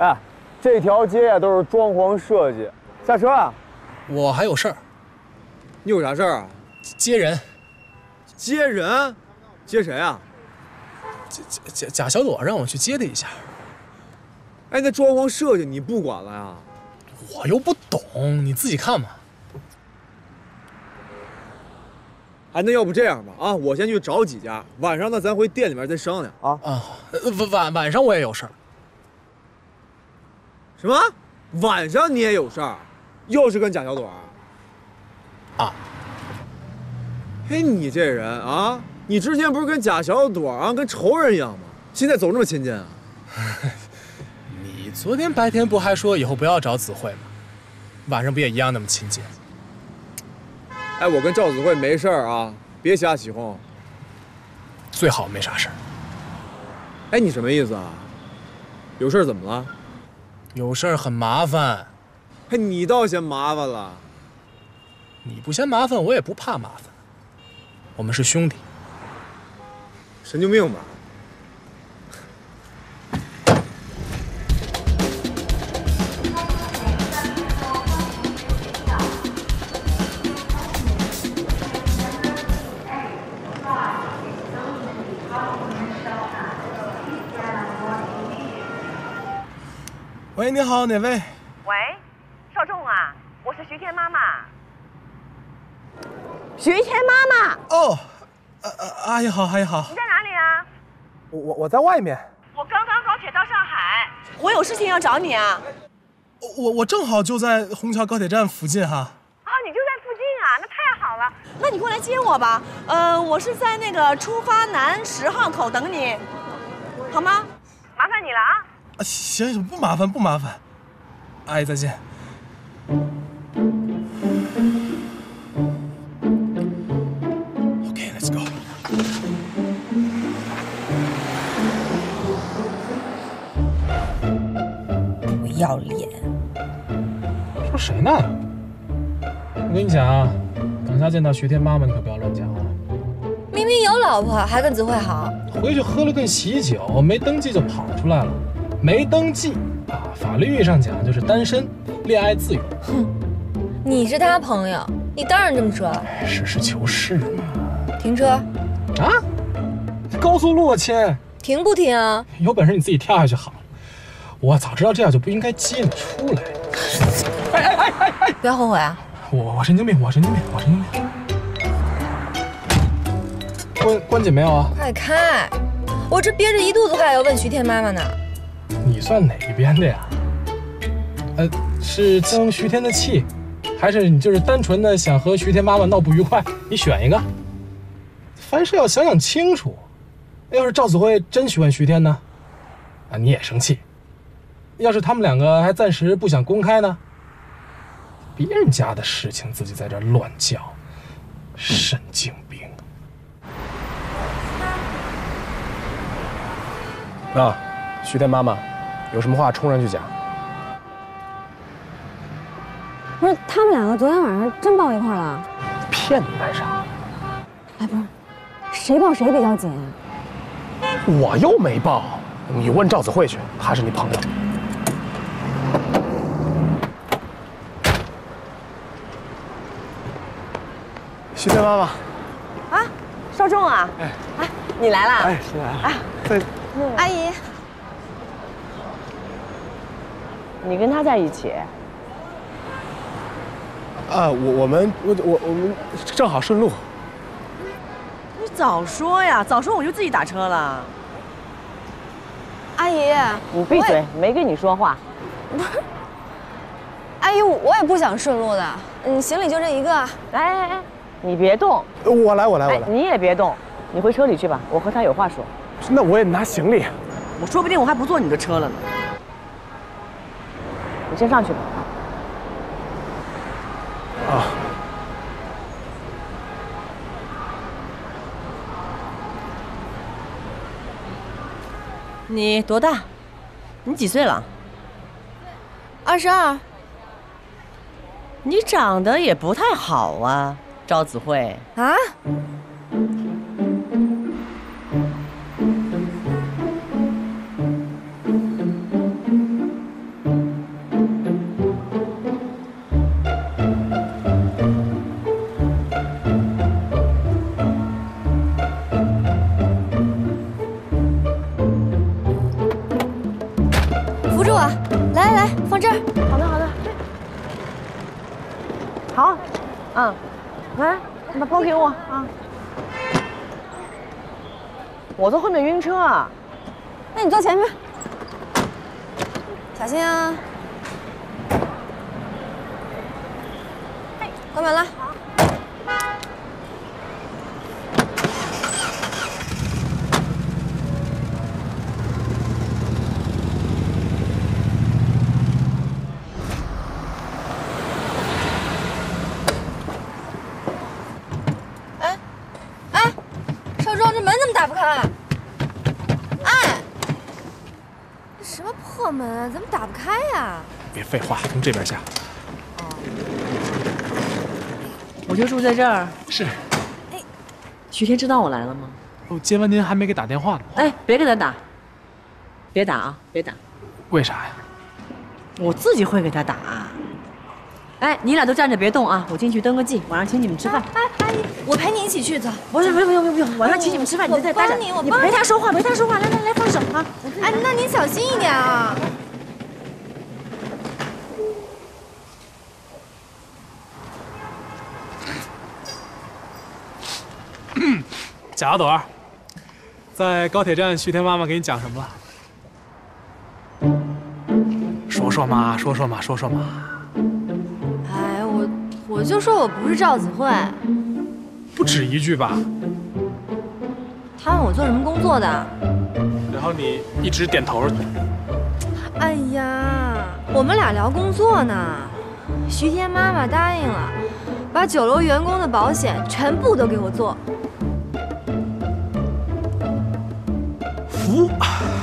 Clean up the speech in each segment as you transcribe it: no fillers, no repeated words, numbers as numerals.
哎，这条街呀都是装潢设计。下车啊！ 我还有事儿。 你有啥事儿啊？ 接人。 接人？接谁啊？ 贾小朵让我去接他一下。 哎，那装潢设计你不管了呀？ 我又不懂，你自己看嘛。 哎，那要不这样吧，啊，我先去找几家，晚上呢咱回店里面再商量啊。 啊，晚上我也有事儿。 什么？晚上你也有事儿？又是跟贾小朵？ 啊？ 哎，你这人啊，你之前不是跟贾小朵啊跟仇人一样吗？现在总这么亲近啊？ 你昨天白天不还说以后不要找子慧吗？晚上不也一样那么亲近？ 哎，我跟赵子慧没事儿啊，别瞎起哄。 最好没啥事儿。 哎，你什么意思啊？有事儿怎么了？ 有事儿很麻烦。 哎，你倒嫌麻烦了。 你不嫌麻烦，我也不怕麻烦。我们是兄弟。 神经病吧？ 喂，你好，哪位？ 喂，少仲啊，我是徐天妈妈。徐天妈妈。 哦，阿姨好，阿姨好。 你在哪里啊？ 我在外面。 我刚刚高铁到上海，我有事情要找你啊。 我正好就在虹桥高铁站附近哈。 啊，你就在附近啊，那太好了。那你过来接我吧。我是在那个出发南10号口等你，好吗？麻烦你了啊。 行，不麻烦，不麻烦。阿姨再见。OK, let's go。 不要脸！ 说谁呢？我跟你讲啊，等下见到徐天妈妈，你可不要乱讲啊。 明明有老婆，还跟子慧好。 回去喝了顿喜酒，没登记就跑出来了。没登记啊，法律意义上讲就是单身，恋爱自由。 哼，你是他朋友，你当然这么说。 实事求是嘛。 停车。 啊？高速路啊，亲。 停不停啊？ 有本事你自己跳下去好了。我早知道这样就不应该接你出来。哎！ 不要后悔啊！ 我神经病，我神经病，我神经病。关紧没有啊？ 快开！我这憋着一肚子话要问徐天妈妈呢。 你算哪一边的呀？是生徐天的气，还是你就是单纯的想和徐天妈妈闹不愉快？你选一个。凡事要想想清楚。要是赵子慧真喜欢徐天呢？啊，你也生气。要是他们两个还暂时不想公开呢？别人家的事情自己在这乱叫，神经病。啊，徐天妈妈，有什么话冲上去讲。 不是，他们两个昨天晚上真抱一块儿了？ 骗你干啥？ 哎，不是，谁抱谁比较紧？ 我又没抱，你问赵子慧去，她是你朋友。徐天妈妈。 啊，少仲啊。哎，你来啦？ 哎，是来了。哎，在。 阿姨， 你跟他在一起？ 啊，我们正好顺路。 你早说呀！早说我就自己打车了。 阿姨， 你闭嘴，没跟你说话。 不是，阿姨，我也不想顺路的。行李就这一个。 哎，你别动。 我来。 你也别动，你回车里去吧，我和他有话说。 那我也拿行李。 我说不定我还不坐你的车了呢。你先上去吧。 啊。 你多大？你几岁了 ？22。 你长得也不太好啊，赵子慧。 啊？ 来，你把包给我啊！我坐后面晕车啊。 那你坐前面，小心啊！关门了。 少壮，这门怎么打不开？哎，这什么破门啊，怎么打不开呀？ 别废话，从这边下。 我就住在这儿。 是。 徐天知道我来了吗？ 我接完您还没给打电话呢。 哎，别给他打，别打啊，别打。 为啥呀？ 我自己会给他打。哎，你俩都站着别动啊，我进去登个记，晚上请你们吃饭。 哎，阿姨，我陪你一起去，走。 不用，晚上请你们吃饭，你在这待着。 我帮你， 你陪他说话，陪他说话。来，放手啊！ 哎，那您小心一点啊。 贾小朵，在高铁站，徐天妈妈给你讲什么了？说说嘛。 哎，我就说我不是赵子慧。 不止一句吧？ 他问我做什么工作的， 然后你一直点头。 哎呀，我们俩聊工作呢。徐天妈妈答应了，把酒楼员工的保险全部都给我做。 服。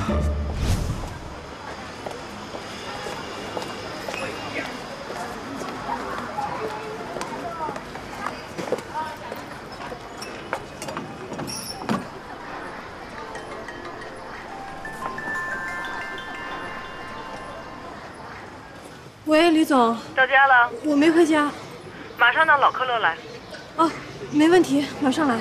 喂，李总， 到家了？ 我没回家。 马上到老科勒来。 哦，没问题，马上来。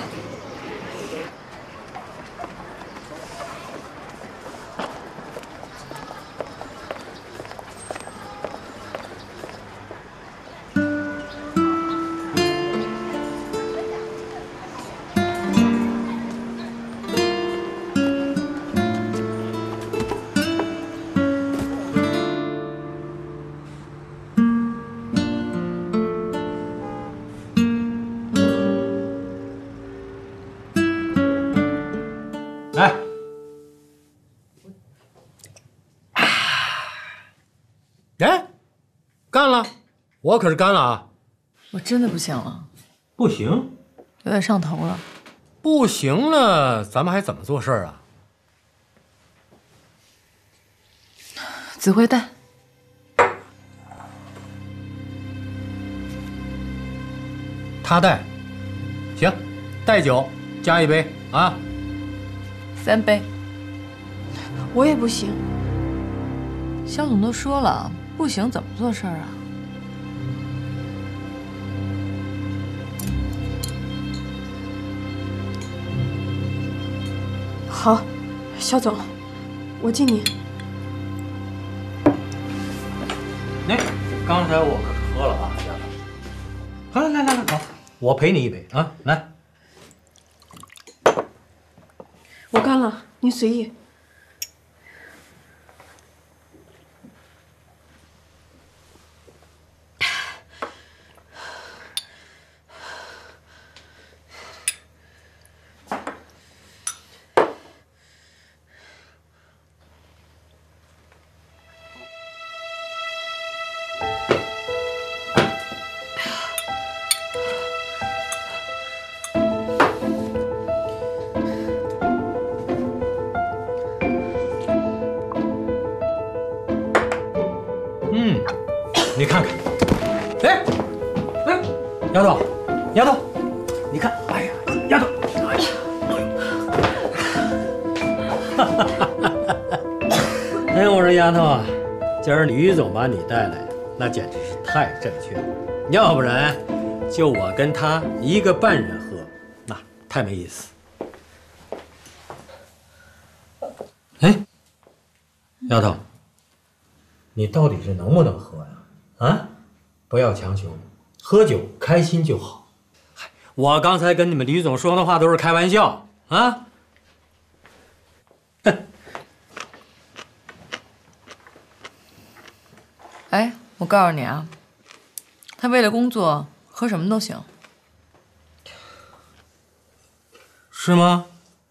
哎，干了，我可是干了啊！ 我真的不行了， 不行， 有点上头了。 不行了，咱们还怎么做事啊？ 子慧带。 他带，行，带酒，加一杯啊。 3杯。 我也不行。 肖总都说了，不行怎么做事啊？ 好，肖总，我敬你。 哎，刚才我可是喝了啊，好，来，好，我陪你一杯啊，来。 我干了，您随意。 你看看，哎，丫头，你看，哎呀，丫头，哎，我说丫头啊，今儿吕总把你带来，那简直是太正确了，要不然就我跟他一个半人喝，那太没意思。哎，丫头，你到底是能不能喝呀？啊，不要强求，喝酒开心就好。嗨， 我刚才跟你们吕总说的话都是开玩笑啊。哼。 哎，我告诉你啊，他为了工作喝什么都行。 是吗？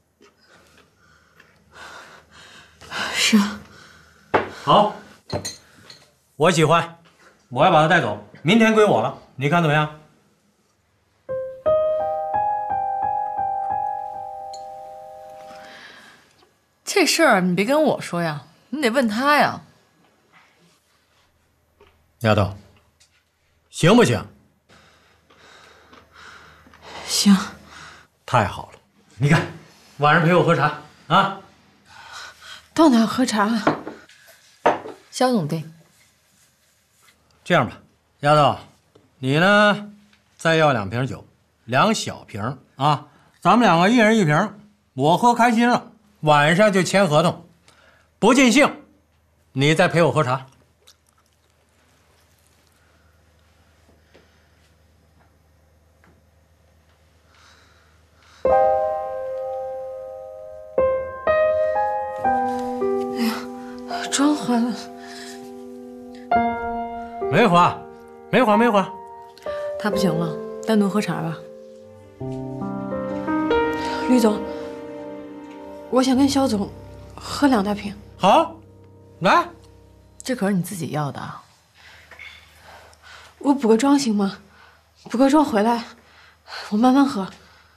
是啊。 好，我喜欢，我要把他带走，明天归我了，你看怎么样？ 这事儿你别跟我说呀，你得问他呀。 丫头，行不行？ 行。 太好了，你看，晚上陪我喝茶啊。 到哪喝茶啊？ 肖总订。 这样吧，丫头，你呢，再要2瓶酒，2小瓶啊，咱们2个1人1瓶，我喝开心了，晚上就签合同，不尽兴，你再陪我喝茶。 哎呀，妆花了。 没花，没花，没花。 他不行了，单独喝茶吧。吕总，我想跟肖总喝2大瓶。 好，来。 这可是你自己要的啊。 我补个妆行吗？补个妆回来，我慢慢喝。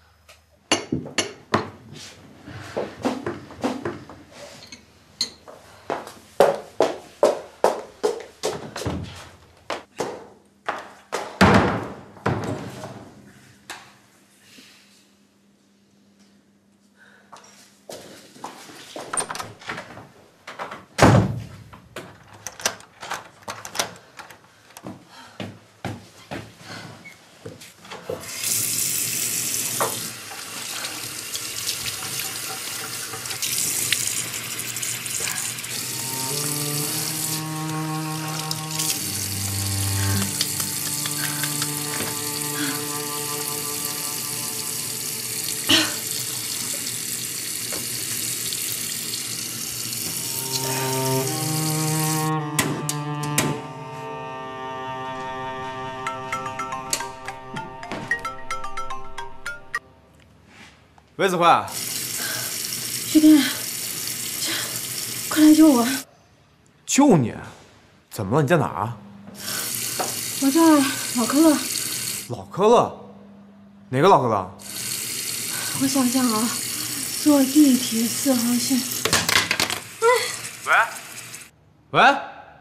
魏子慧， 徐天，快来救我！ 救你？怎么了？你在哪儿啊？ 我在老科勒。 老科勒？哪个老科勒？ 我想想啊，坐地铁4号线。 喂？喂？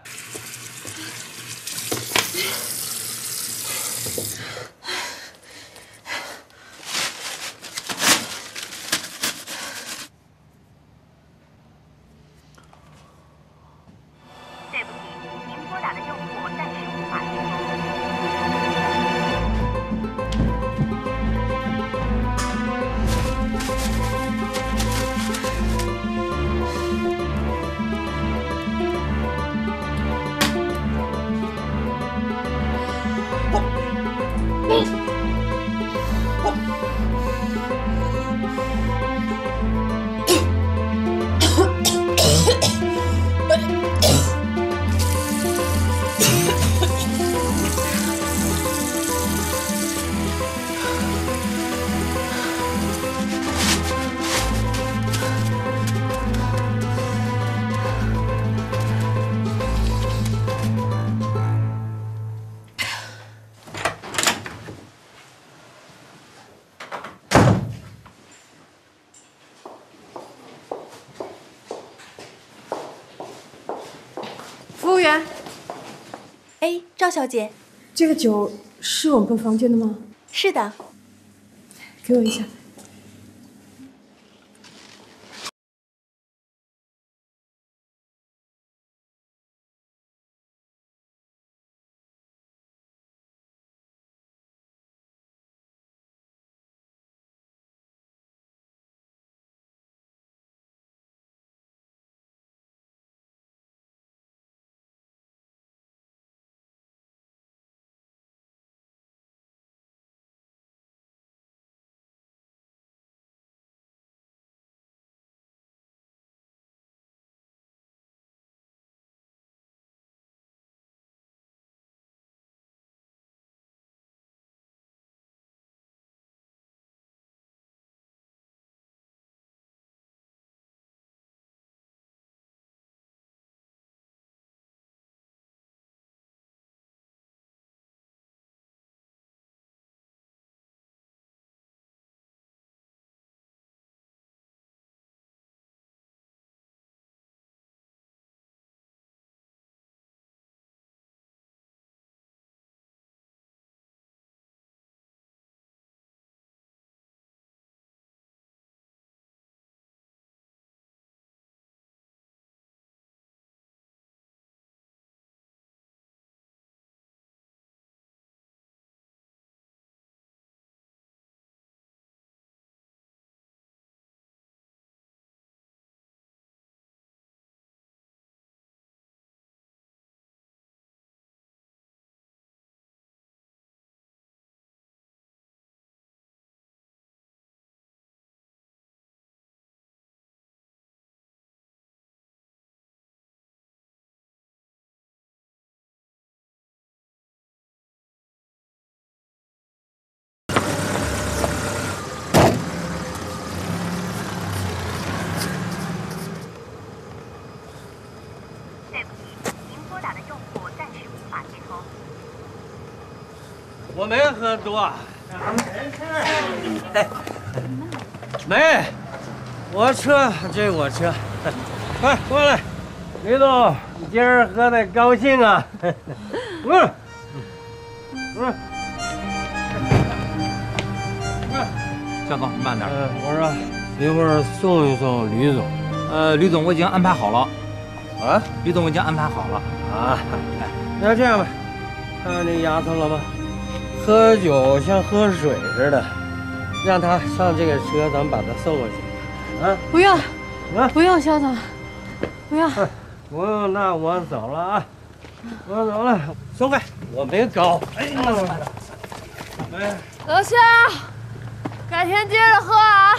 服务员， 哎，赵小姐， 这个酒是我们房间的吗？ 是的。 给我一下。 没喝多。没，我车，这我车。快过来，李总，你今儿喝的高兴啊？ 肖总，你慢点。 我说一会儿送一送吕总。 吕总我已经安排好了。 啊？ 吕总我已经安排好了。 啊，那这样吧，看这丫头了吗？喝酒像喝水似的，让她上这个车，咱们把她送过去。啊？ 不用， 啊， 不用，肖总，不用。 不用，那我走了啊，我走了。松开，我没搞。哎呀， 楼下，改天接着喝啊。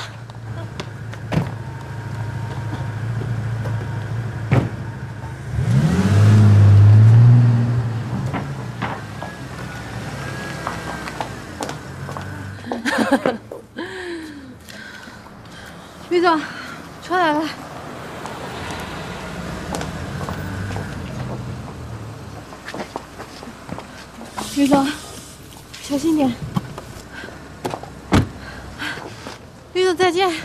吕总，车来了。吕总，小心点。吕总，再见。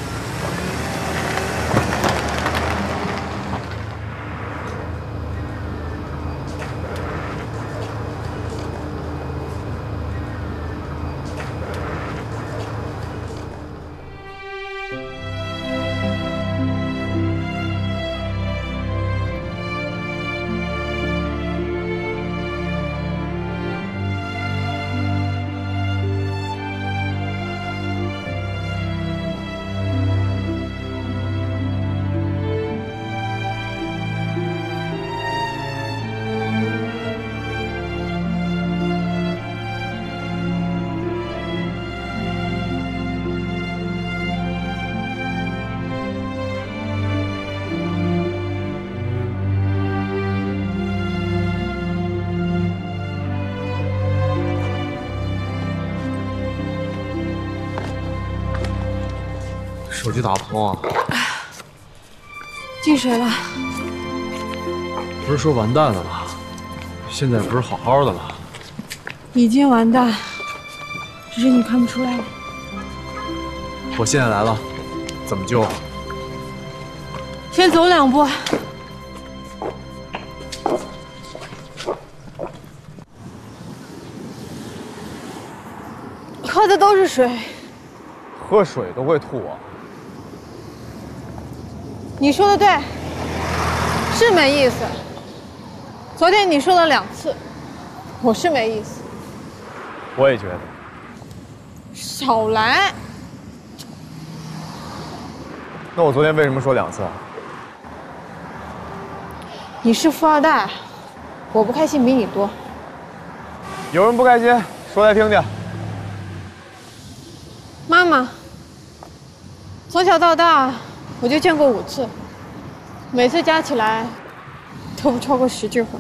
手机打不通啊？ 进水了。 不是说完蛋了吗？现在不是好好的了？ 已经完蛋，只是你看不出来。 我现在来了，怎么救？ 先走2步。喝的都是水。 喝水都会吐啊？ 你说的对，是没意思。昨天你说了2次，我是没意思。 我也觉得。 少来。 那我昨天为什么说2次啊？ 你是富二代，我不开心比你多。 有人不开心，说来听听。 妈妈，从小到大我就见过5次，每次加起来都不超过10句话。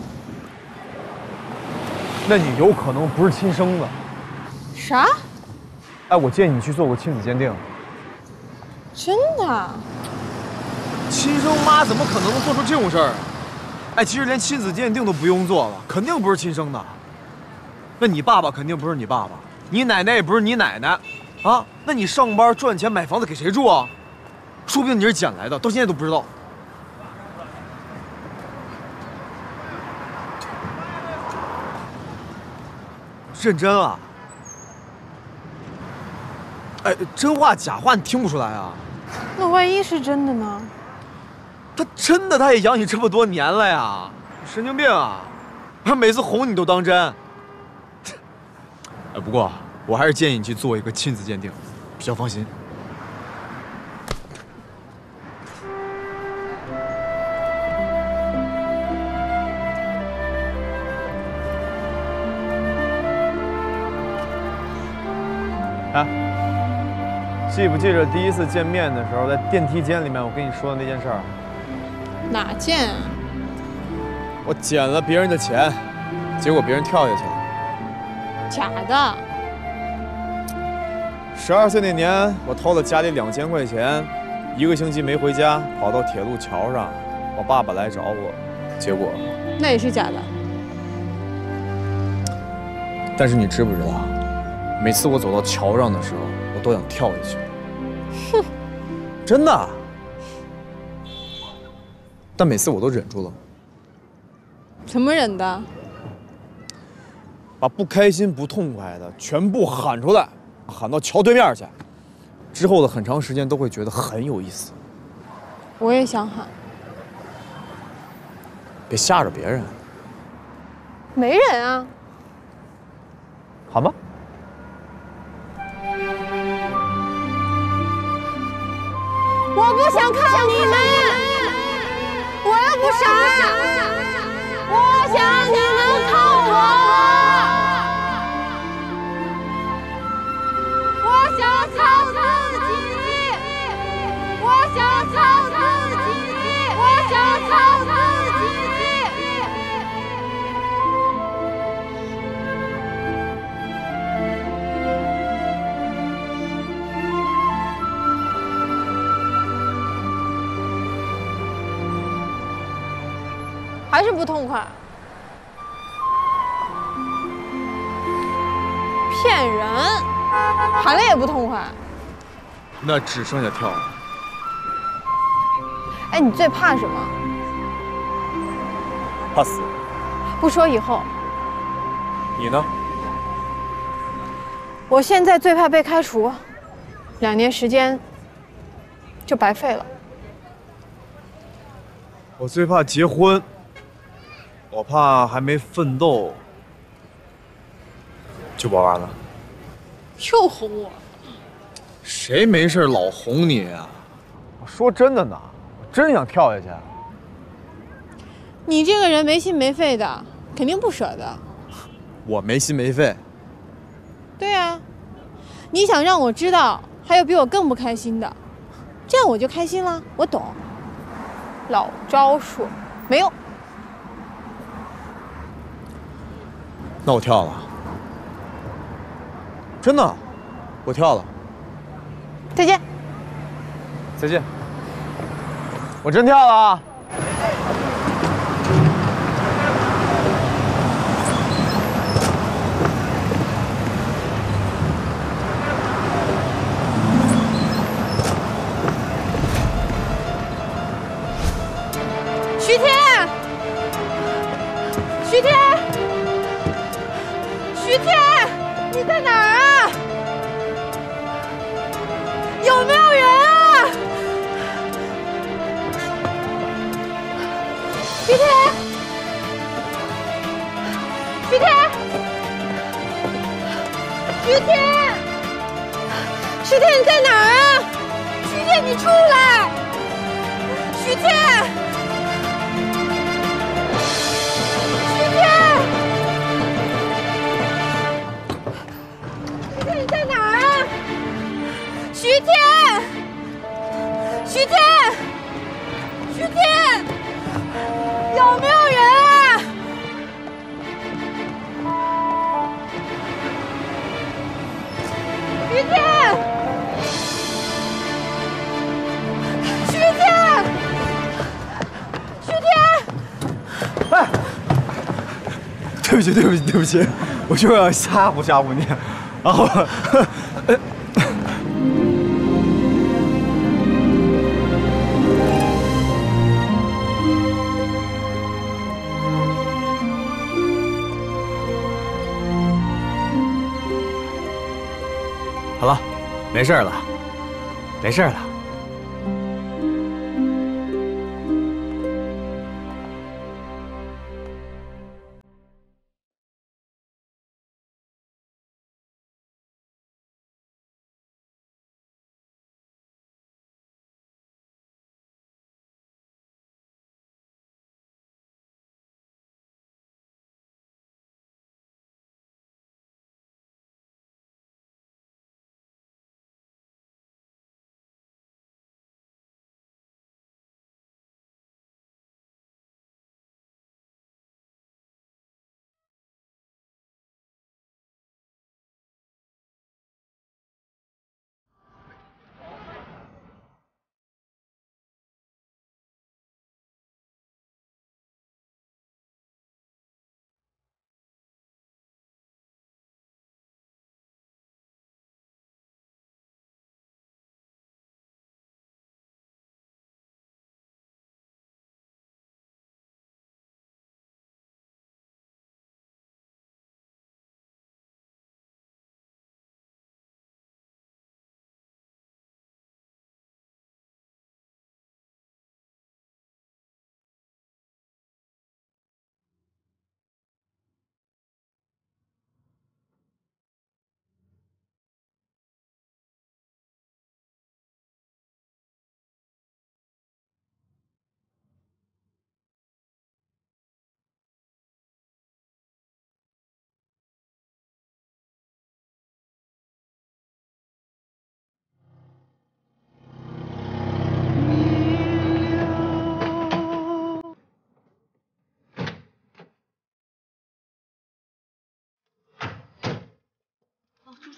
那你有可能不是亲生的。 啥？ 哎，我建议你去做个亲子鉴定。 真的？ 亲生妈怎么可能做出这种事儿？哎，其实连亲子鉴定都不用做了，肯定不是亲生的。那你爸爸肯定不是你爸爸，你奶奶也不是你奶奶，啊？那你上班赚钱买房子给谁住啊？说不定你是捡来的，到现在都不知道。认真啊？哎，真话假话你听不出来啊？ 那万一是真的呢？ 他真的，他也养你这么多年了呀，神经病啊！每次哄你都当真。哎，不过我还是建议你去做一个亲子鉴定，比较放心。啊，记不记着第一次见面的时候，在电梯间里面我跟你说的那件事儿？ 哪件啊？ 我捡了别人的钱，结果别人跳下去了。 假的。 12岁那年，我偷了家里2000块钱，1个星期没回家，跑到铁路桥上，我爸爸来找我，结果那也是假的。 但是你知不知道，每次我走到桥上的时候，我都想跳下去。哼，真的。但每次我都忍住了。 怎么忍的？ 把不开心、不痛快的全部喊出来，喊到桥对面去。之后的很长时间都会觉得很有意思。 我也想喊。 别吓着别人。 没人啊。 喊吧。 我不想靠你们，我又不傻，我想你们靠我。我想靠自己，我想靠自己，我想靠自己。还是不痛快，骗人，喊了也不痛快。 那只剩下跳了。 哎，你最怕什么？ 怕死。 不说以后。 你呢？ 我现在最怕被开除，2年时间就白费了。 我最怕结婚。我怕还没奋斗就玩完了。 又哄我？ 谁没事老哄你啊？我说真的呢，我真想跳下去。 你这个人没心没肺的，肯定不舍得。 我没心没肺。 对啊，你想让我知道还有比我更不开心的，这样我就开心了。我懂。老招数，没用。 那我跳了，真的，我跳了。 再见。 再见。我真跳了啊！ 徐天，徐天。徐天，你在哪儿啊？有没有人啊？徐天，徐天，徐天，徐天，你在哪儿啊？徐天，你出来！徐天，徐天。你在哪儿啊？徐天，徐天，徐天，有没有人啊？徐天，徐天，徐天！ 哎，对不起，对不起，对不起，我就是要吓唬吓唬你。然后，好了，没事了，没事了。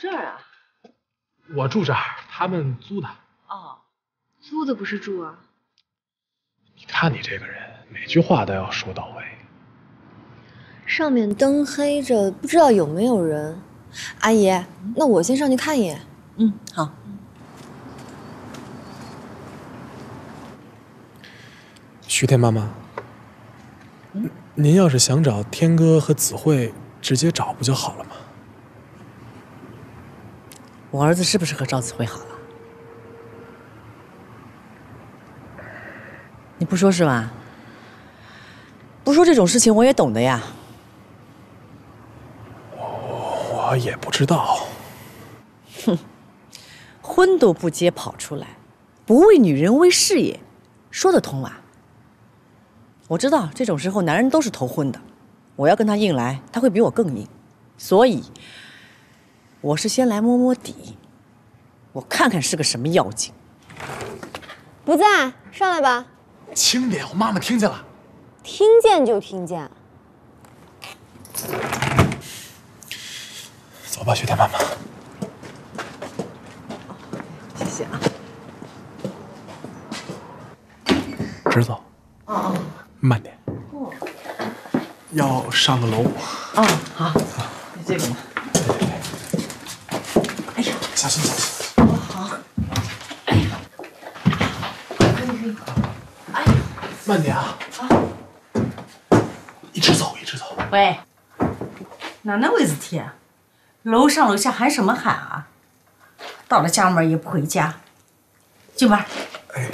这儿啊？ 我住这儿，他们租的。 哦， 租的不是住啊。 你看你这个人，每句话都要说到位。 上面灯黑着，不知道有没有人。阿姨，那我先上去看一眼。 嗯，好。 徐天妈妈，您要是想找天哥和子慧，直接找不就好了吗？ 我儿子是不是和赵子慧好了？你不说是吧？不说这种事情我也懂的呀。 我也不知道。 哼，婚都不结跑出来，不为女人为事业，说得通啊。我知道这种时候男人都是头昏的，我要跟他硬来，他会比我更硬，所以我是先来摸摸底，我看看是个什么妖精。 不在，上来吧。 轻点，我妈妈听见了。 听见就听见。 走吧，徐天妈妈。 谢谢啊。 直走。 哦。 慢点。哦。要上个楼。 哦，好。这个嘛。哎呀， 小心小心。 哦，好。哎呀，可以。哎呀， 慢点啊。啊。一直走，一直走。 喂，哪能回事体啊？楼上楼下喊什么喊啊？到了家门也不回家，进门。 哎。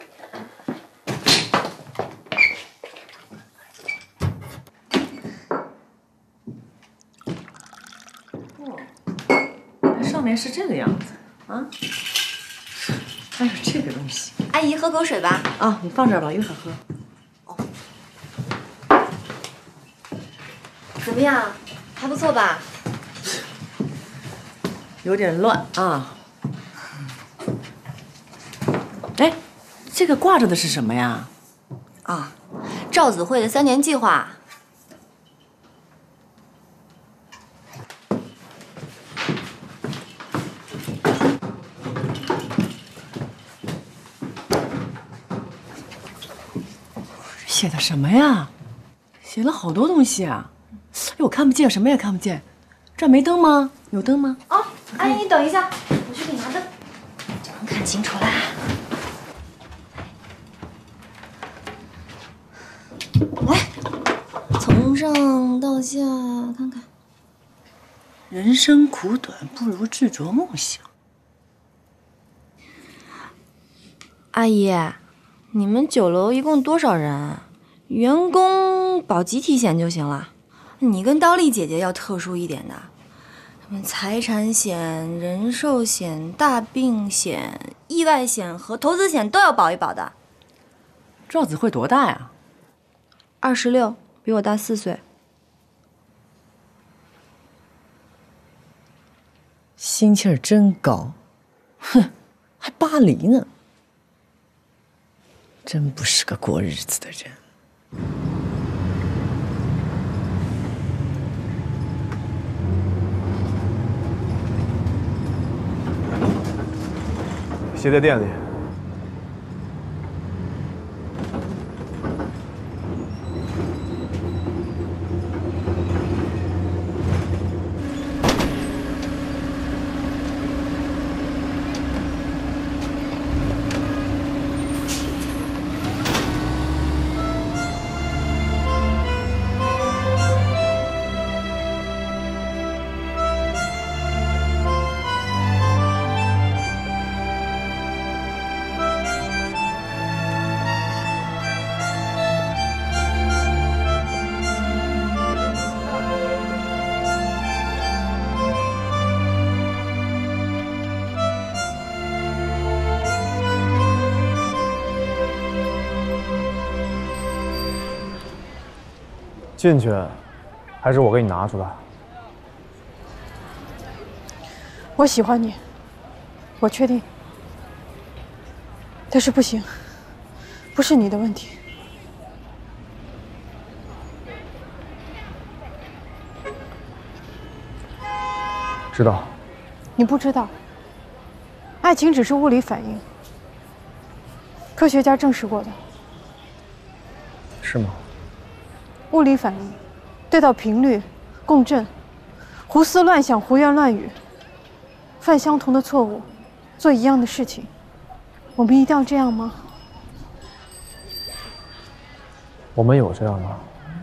上面是这个样子啊，还有这个东西。 阿姨，喝口水吧。 啊，你放这儿吧，一会儿喝。哦， 怎么样？还不错吧？ 有点乱啊。哎，这个挂着的是什么呀？ 啊，赵子慧的3年计划。 写的什么呀？写了好多东西啊！哎，我看不见，什么也看不见。这儿没灯吗？有灯吗？ 哦，阿姨，你等一下，我去给你拿灯，就能看清楚啦。来，从上到下看看。 人生苦短，不如执着梦想。 阿姨，你们酒楼一共多少人啊？员工保集体险就行了。你跟刀丽姐姐要特殊一点的，什么财产险、人寿险、大病险、意外险和投资险都要保一保的。 赵子慧多大呀 ？26，比我大4岁。 心气儿真高，哼，还巴黎呢，真不是个过日子的人。 鞋在店里。进去，还是我给你拿出来？ 我喜欢你，我确定。但是不行，不是你的问题。 知道。 你不知道，爱情只是物理反应，科学家证实过的。 是吗？ 物理反应，对到频率，共振，胡思乱想、胡言乱语，犯相同的错误，做一样的事情，我们一定要这样吗？ 我们有这样吗？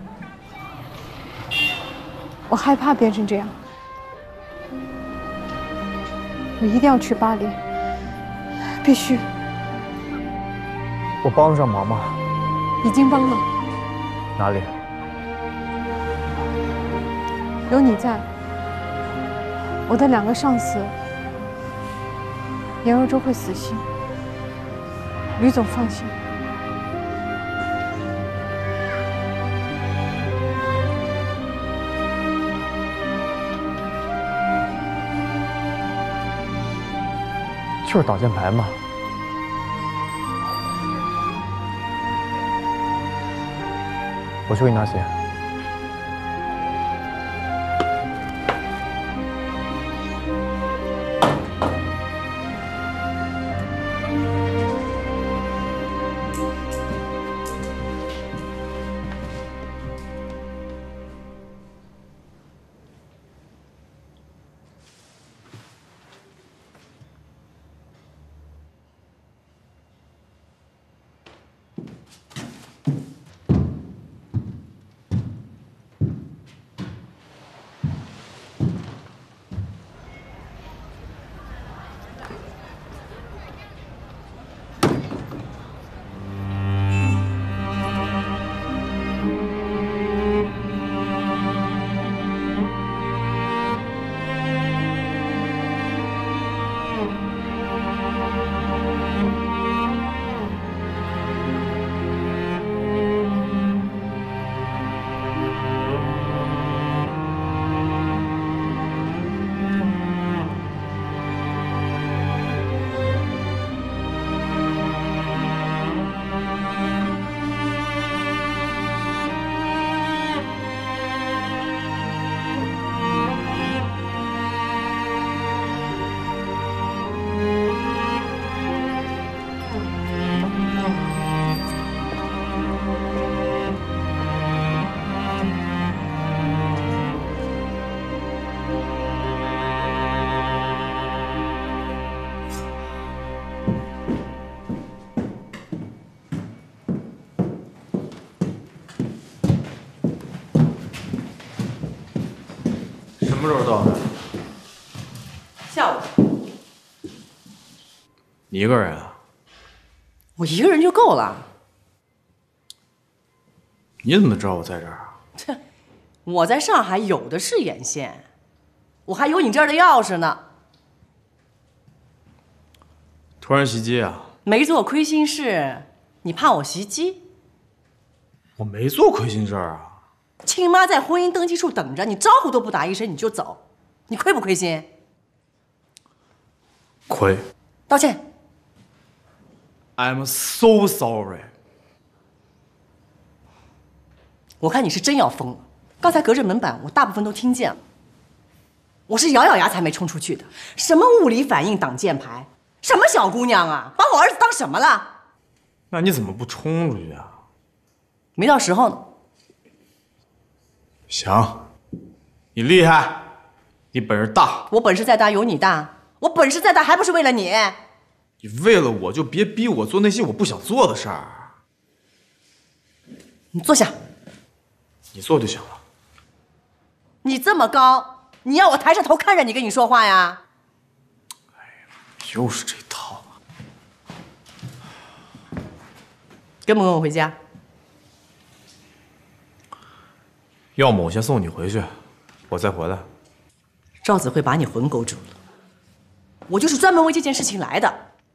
我害怕变成这样。我一定要去巴黎，必须。 我帮得上忙吗？ 已经帮了。 哪里？ 有你在，我的2个上司，言儿周会死心。吕总放心。 就是挡箭牌嘛。我去给你拿鞋。什么时候到的？ 下午。 你一个人啊？ 我一个人就够了。 你怎么知道我在这儿啊？ 切，我在上海有的是眼线，我还有你这儿的钥匙呢。 突然袭击啊？ 没做亏心事，你怕我袭击？ 我没做亏心事儿啊。 亲妈在婚姻登记处等着，你招呼都不打一声你就走，你亏不亏心？ 亏。 道歉。 I'm so sorry。 我看你是真要疯了。刚才隔着门板，我大部分都听见了。我是咬咬牙才没冲出去的。什么物理反应挡箭牌，什么小姑娘啊，把我儿子当什么了？ 那你怎么不冲出去啊？ 没到时候呢。 行，你厉害，你本事大。 我本事再大有你大，我本事再大还不是为了你？ 你为了我就别逼我做那些我不想做的事儿。 你坐下。 你做就行了。 你这么高，你要我抬着头看着你跟你说话呀？ 哎呀，又是这套。 跟不跟我回家？ 要么我先送你回去，我再回来。 赵子慧把你魂勾住了，我就是专门为这件事情来的。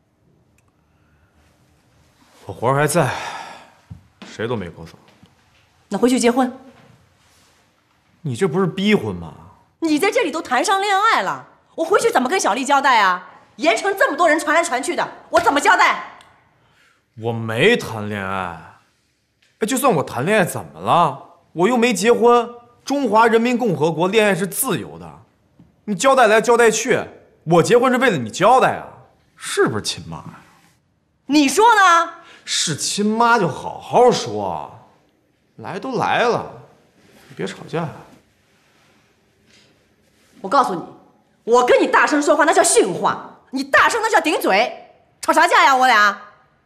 我活儿还在，谁都没勾走。 那回去结婚。 你这不是逼婚吗？ 你在这里都谈上恋爱了，我回去怎么跟小丽交代啊？盐城这么多人传来传去的，我怎么交代？ 我没谈恋爱。哎，就算我谈恋爱怎么了？我又没结婚。中华人民共和国恋爱是自由的，你交代来交代去， 我结婚是为了你交代啊，是不是亲妈呀？ 你说呢？ 是亲妈就好好说，来都来了，别吵架。 我告诉你，我跟你大声说话那叫训话，你大声那叫顶嘴，吵啥架呀？我俩。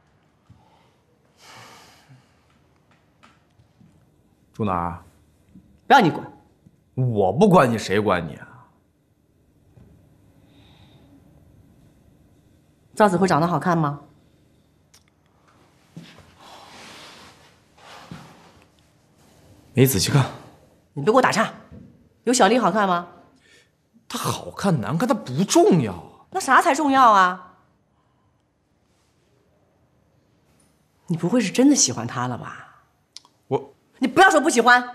住哪儿？ 不要你管。 我不管你，谁管你啊？ 赵子辉长得好看吗？ 没仔细看。 你别给我打岔。有小丽好看吗？ 她好看难看，她不重要啊。 那啥才重要啊？你不会是真的喜欢她了吧？你不要说不喜欢。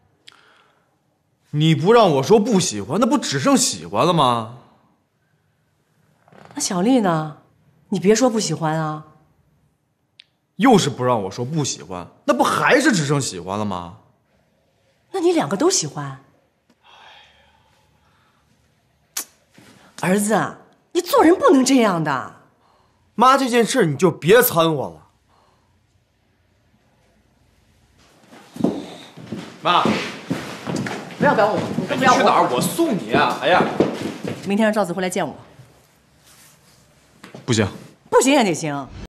你不让我说不喜欢，那不只剩喜欢了吗？ 那小丽呢？你别说不喜欢啊。 又是不让我说不喜欢，那不还是只剩喜欢了吗？ 那你两个都喜欢。儿子啊，你做人不能这样的。 妈，这件事你就别掺和了。妈， 不要管我， 你去哪儿？我送你啊！哎呀， 明天让赵子辉来见我。 不行， 不行也得行。